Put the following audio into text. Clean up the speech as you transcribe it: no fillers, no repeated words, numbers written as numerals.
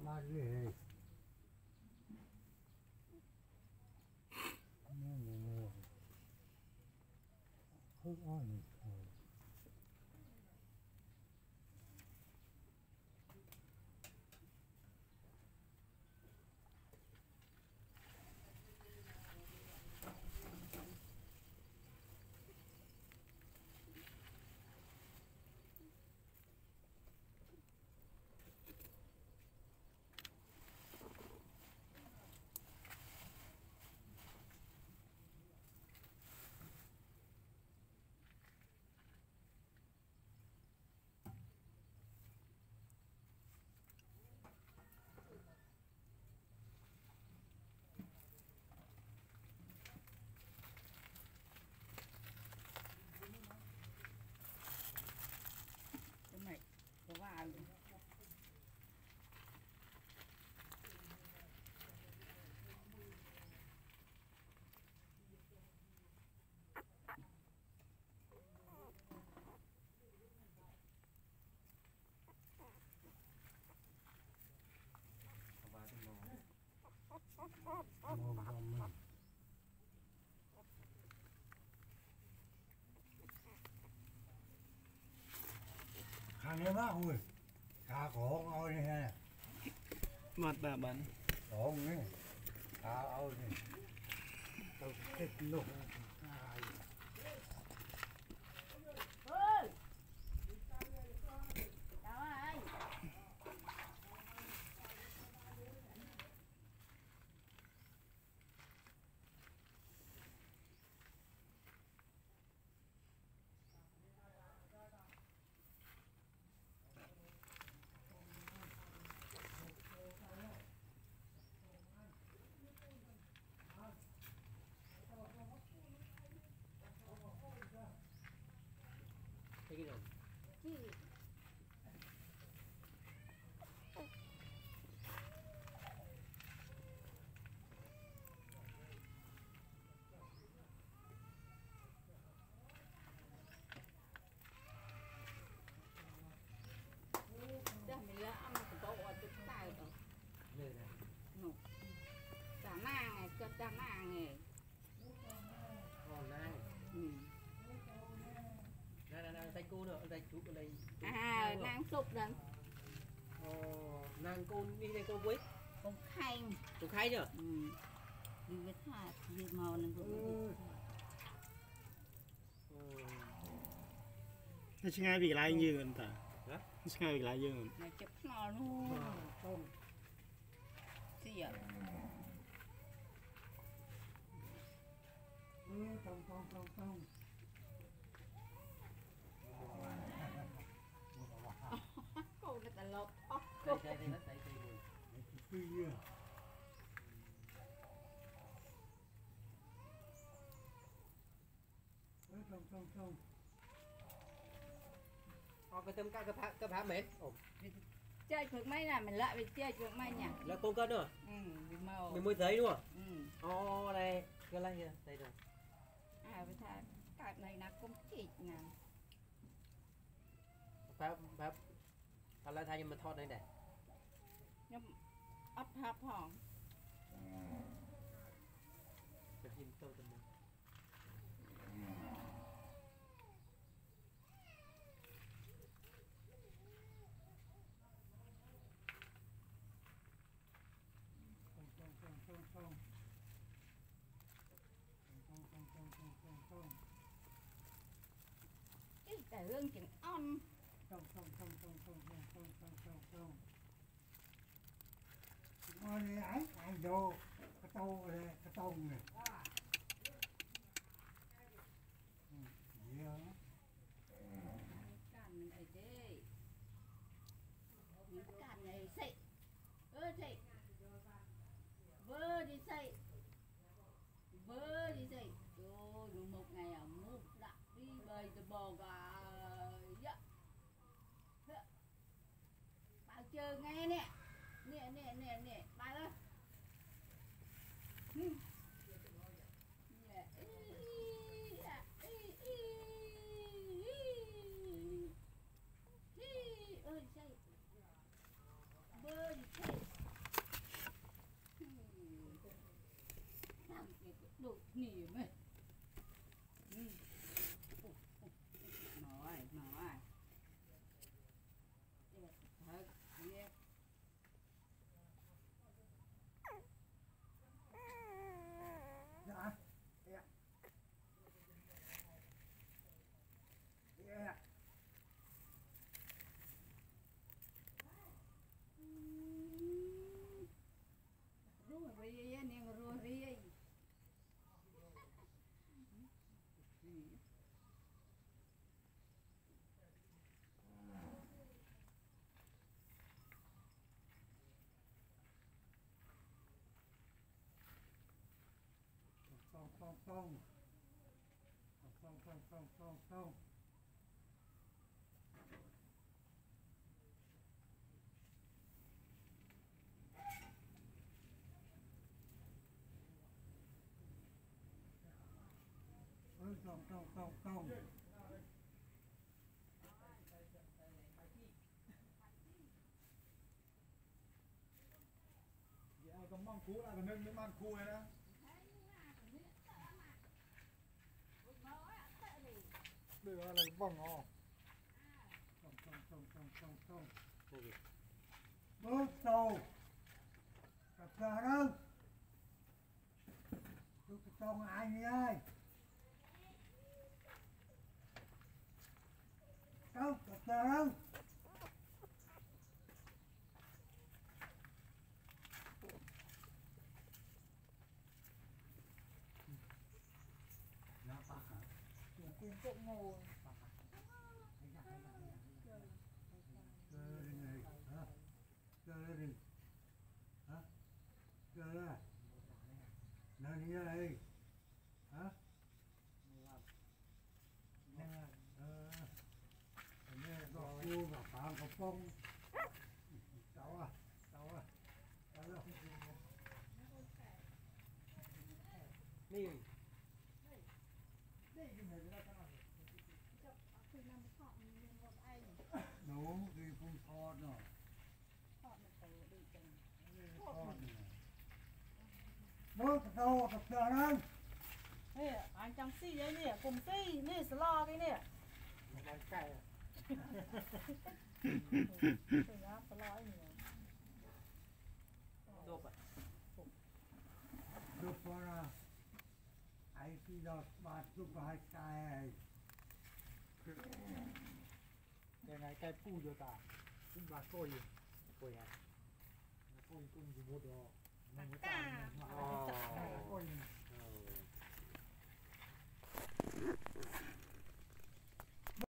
ba ghê không ăn khăn má ui khá khổ ôi này ha mặt bà bắn khổ này khá ôi này tôi thích luôn cái gì Đà nàng này. Nàng. Nàng tay cô nữa, tay chú ở đây. À, nàng sụp rồi. Nàng cô đi đây cô quýt. Con khay. Cô khay chưa? Đi với thả, đi màu nàng cũng nó sẽ ngay việc lại như người ta. Nó sẽ ngay việc lại như người. Nó chụp nó luôn. Không. Gì vậy? Không. Cô nó ta lột. Đây. Không. Cái tôm cá cái phá mệt. Chơi phượng mấy là mình lại bị chơi phượng mấy nhỉ? Là con cân nữa. Bị màu. Mình mua giấy đúng không? Đây, cái này kìa, đây rồi. À với thà cái này là cũng thịt nè. Phá lại thay nhưng mà thọt đây này. Nhưng ấp hấp hòn. Cái gì tôi tầm này. Cái tài lương chừng on. Không. Ngon này anh đồ cái tông này. Càn này thế. Những càn này xị. Xị. Vơ đi xị. Ôi, một ngày ở một đặt đi bơi từ bò gà. Bao chơi nghe nè. Nè, bao ơi. Ơi, bơi đi Đột nỉ mày. Nói. Thật, yeah. Dạ. Dạ. Dạ. Rùa ri nè, rùa ri. Không. Không. Dạ, con mong cú là còn nâng những man cú này đó. Bây giờ là vòng ngò. Không. Bước đầu. Cặp cờ đâu? Tôi cho anh ơi. Đâu, cặp cờ đâu? Nó bạc hả? Cùng cộng ngồi. Hả? Nani đây? Hả? Nè, có cua và pháo có phong. Cháu à? Alo. Đi. Đúng, cái phun thọt rồi. Bước đầu tập trở đâu? Nè, anh chẳng xì đấy nè, cùng xì, nè, sẽ lo cái nè. Đang cay à? Phải ra, sẽ lo ấy nè. Đột à? Chụp vào ra. Ai khi đó bà chụp vào hai cái. Cái này cay pu vô ta. Cũng bà coi gì? Coi à? Coi cũng gì vô đó. Cả. Coi.